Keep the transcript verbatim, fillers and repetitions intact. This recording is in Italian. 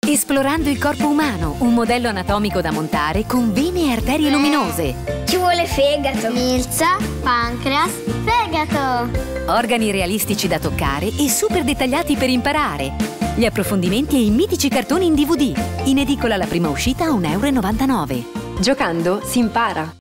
Esplorando il corpo umano, un modello anatomico da montare con vene e arterie luminose. Ci vuole fegato, milza, pancreas, fegato. Organi realistici da toccare e super dettagliati per imparare. Gli approfondimenti e i mitici cartoni in D V D. In edicola la prima uscita a un euro e novantanove. Giocando si impara.